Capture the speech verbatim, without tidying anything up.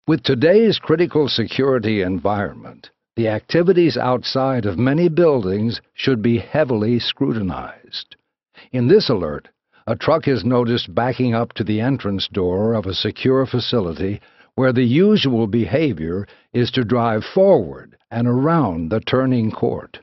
With today's critical security environment, the activities outside of many buildings should be heavily scrutinized. In this alert, a truck is noticed backing up to the entrance door of a secure facility where the usual behavior is to drive forward and around the turning court.